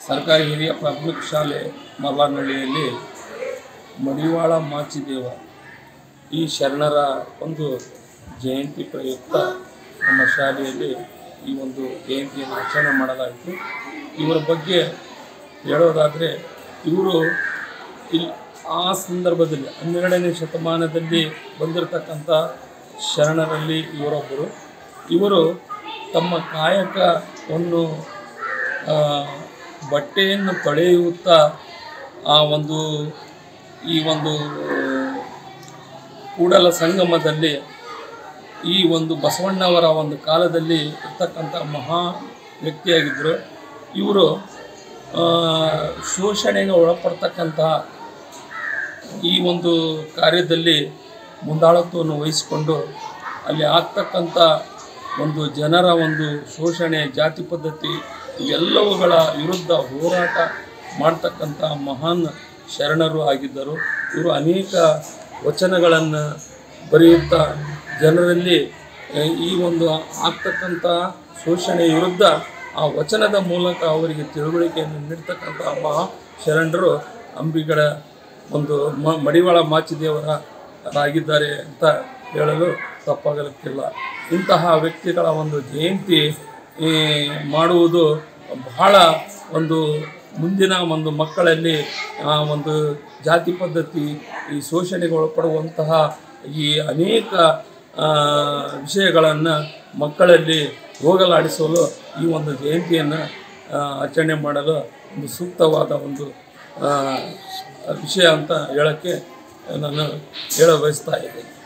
ಸರ್ಕಾರಿ ಹಿರಿಯ ಪ್ರಾಥಮಿಕ ಶಾಲೆ ಮಲ್ಲಾನಹಳ್ಳಿಯಲ್ಲಿ ಮಡಿವಾಳ ಮಾಚಿದೇವ ಈ ಶರಣರ ಒಂದು ಜಯಂತಿ ಪ್ರಯುಕ್ತ ನಮ್ಮ ಶಾಲೆಯಲ್ಲಿ ಈ ಒಂದು ಜಯಂತಿಯನ್ನು ಆಚರಣೆ ಮಾಡಲಾಯಿತು. ಇವರ ಬಗ್ಗೆ ಹೇಳೋದಾದರೆ ಇವರು ಆ ಸಂದರ್ಭದಲ್ಲಿ 12ನೇ ಶತಮಾನದಲ್ಲಿ ಬಂದಿರತಕ್ಕಂಥ ಶರಣರಲ್ಲಿ ಇವರೊಬ್ಬರು. ಇವರು ತಮ್ಮ ಕಾಯಕವನ್ನು ಬಟ್ಟೆಯನ್ನು ತೊಳೆಯುತ್ತಾ ಈ ಒಂದು ಕೂಡಲ ಸಂಗಮದಲ್ಲಿ ಈ ಒಂದು ಬಸವಣ್ಣವರ ಒಂದು ಕಾಲದಲ್ಲಿ ಇರ್ತಕ್ಕಂಥ ಮಹಾ ವ್ಯಕ್ತಿಯಾಗಿದ್ದರು. ಇವರು ಶೋಷಣೆಗೆ ಒಳಪಡ್ತಕ್ಕಂತಹ ಈ ಒಂದು ಕಾರ್ಯದಲ್ಲಿ ಮುಂದಾಳತ್ವವನ್ನು ವಹಿಸಿಕೊಂಡು ಅಲ್ಲಿ ಆಗ್ತಕ್ಕಂಥ ಒಂದು ಜನರ ಒಂದು ಶೋಷಣೆ, ಜಾತಿ ಪದ್ಧತಿ ಇವೆಲ್ಲವುಗಳ ವಿರುದ್ಧ ಹೋರಾಟ ಮಾಡ್ತಕ್ಕಂಥ ಮಹಾನ್ ಶರಣರು ಆಗಿದ್ದರು. ಇವರು ಅನೇಕ ವಚನಗಳನ್ನು ಬರೆಯುತ್ತಾ ಜನರಲ್ಲಿ ಈ ಒಂದು ಆಗ್ತಕ್ಕಂಥ ಶೋಷಣೆ ವಿರುದ್ಧ ಆ ವಚನದ ಮೂಲಕ ಅವರಿಗೆ ತಿಳುವಳಿಕೆಯನ್ನು ನೀಡ್ತಕ್ಕಂಥ ಮಹಾ ಶರಣರು ಅಂಬಿಗರ ಒಂದು ಮಡಿವಾಳ ಮಾಚಿದೇವರಾಗಿದ್ದಾರೆ ಅಂತ ಹೇಳಲು ತಪ್ಪಾಗಲಿಕ್ಕಿಲ್ಲ. ಇಂತಹ ವ್ಯಕ್ತಿಗಳ ಒಂದು ಜಯಂತಿ ಮಾಡುವುದು ಬಹಳ ಒಂದು ಮುಂದಿನ ಒಂದು ಮಕ್ಕಳಲ್ಲಿ ಒಂದು ಜಾತಿ ಪದ್ಧತಿ, ಈ ಶೋಷಣೆಗೆ ಒಳಪಡುವಂತಹ ಈ ಅನೇಕ ವಿಷಯಗಳನ್ನು ಮಕ್ಕಳಲ್ಲಿ ಹೋಗಲಾಡಿಸಲು ಈ ಒಂದು ಜಯಂತಿಯನ್ನು ಆಚರಣೆ ಮಾಡಲು ಒಂದು ಸೂಕ್ತವಾದ ಒಂದು ವಿಷಯ ಅಂತ ಹೇಳೋಕ್ಕೆ ನಾನು ಬಯಸ್ತಾ ಇದ್ದೇನೆ.